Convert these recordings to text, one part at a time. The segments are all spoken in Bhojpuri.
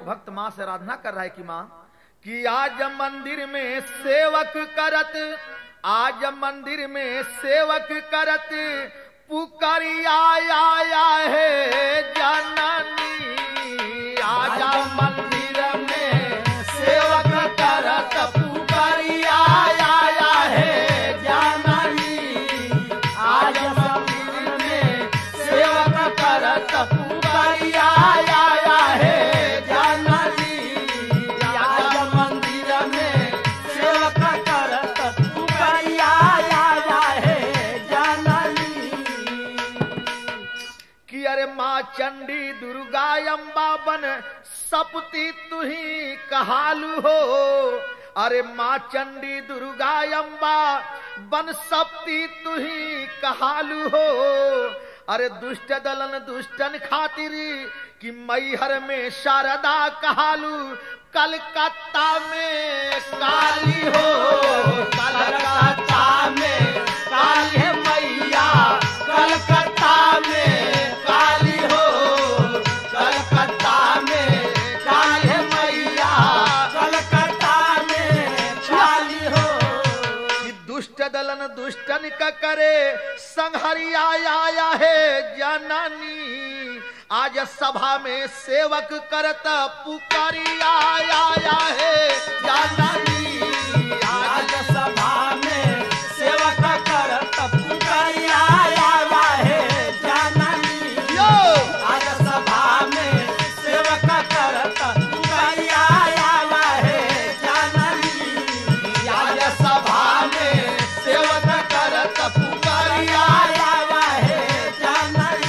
भक्त माँ से आराधना कर रहा है कि माँ कि आज मंदिर में सेवक करत, आज मंदिर में सेवक करत पुकारी आया है जननी। आजा मंदिर में सेवक करत पुकारी आया है जननी। आज मंदिर में सेवक करत पुकारी आया है जननी। आज मंदिर में सेवक करत पुकारी आया है जननी। कि अरे माँ चंडी दुर्गा अम्बा बन सपती तुही कहालू हो। अरे माँ चंडी दुर्गा अम्बा बन सपती तुही कहालू हो। अरे दुष्ट दलन दुष्टन खातिरी कि मैहर में शारदा कहालू। कलकत्ता में काली हो, कलकत्ता में काली है मैया, कलकत्ता में काली हो, कलकत्ता में काली है मैया, कलकत्ता में काली हो। कि दुष्ट दलन दुष्टन का करे संहरिया आया है जननी। आज सभा में सेवक करत पुकारी आया है जननी। आज सभा में सेवक करत पुकारी आया है जननी। आज सभा में सेवक करत पुकारी आया है जननी। आज सभा में सेवक करत पुकारी आया है जननी।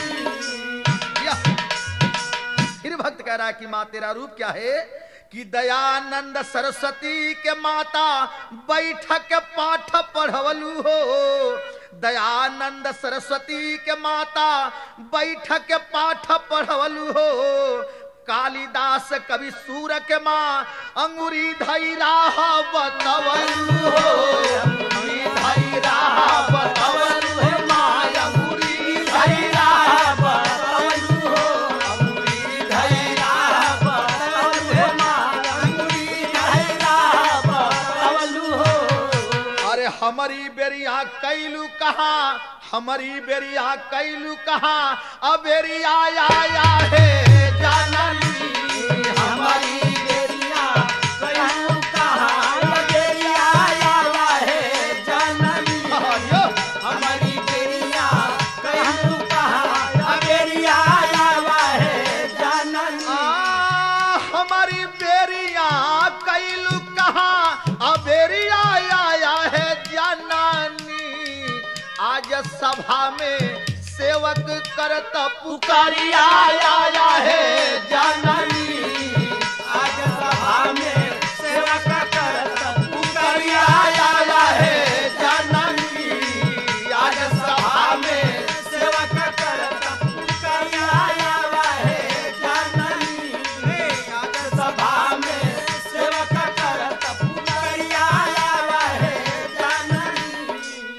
फिर भक्त कह रहा है कि माँ तेरा रूप क्या है कि दयानंद सरस्वती के माता बैठक पाठ पढ़वलू हो। दयानंद सरस्वती के माता बैठक पाठ पढ़वलू हो। कालिदास कवि सूर के माँ अंगुरी धई राह बतवलू हो। अंगुरी धई राह बतवलू है माँ, अंगुरी धई राह बतवलू हो। अंगुरी धई राह बतवलू है माँ, अंगुरी धई राह बतवलू हो। अरे हमारी बेरिया कैलू कहाँ, हमारी बेरिया कैलू कहाँ, अबेरिया आया है जननी। हमारी बेरिया कैलू कहाँ, अबेरिया आया है जननी। हमारी बेरिया कैलू कहाँ, अबेरिया आया है जननी। हमारी बेरिया कैलू कहाँ, अबेरिया आया है जननी। आज सभा में सेवक करत पुकारी आया है जननी। आज सभा में सेवक करत पुकारी आया है जननी। आज सभा में सेवक करत पुकारी आया है जननी। आज सभा में सेवक करत पुकारी आया है जननी।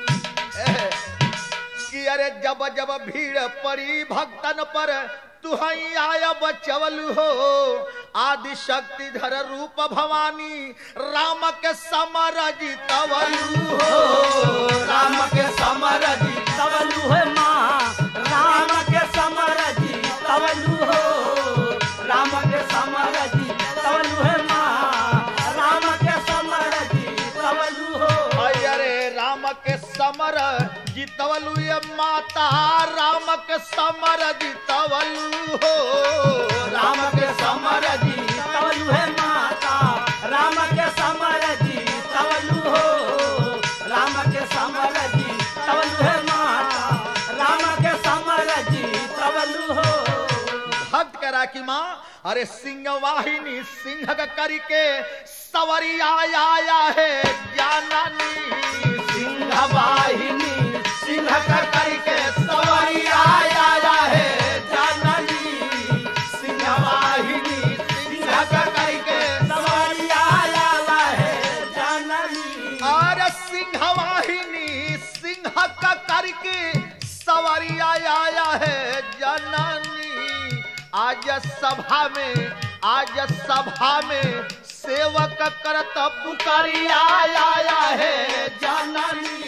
कि अरे जब जब भीड़ पड़ी भक्तन पर तुहई आया बचवलू हो। आदि शक्ति धर रूप भवानी राम के समर जीतवलू हो। राम के समर जीतवलू है माँ, राम के समर जीतवलू हो। राम के समर जीतवलू है माँ, राम के समर जीतवलू हो। अरे राम के समर जीतवलू ये माता, राम के समर जीतवलू हो। राम के समर जीतवलू है माता, राम के समर जीतवलू हो। राम के समर जीतवलू है माता, राम के समर जीतवलू हो। भक्त करा कि माँ अरे सिंह वाहिनी सिंह करके सवरी आया है जाननी। सिंह वाहिनी सिंह करके सवरी आया है जाननी। सिंह वाहिनी सिंह करके सवरी आया है जाननी। और सिंह वाहिनी सिंह करके सवरी आया है जाननी। आज सभा में आज सभा में सेवक करत पुकारिया आया है जननी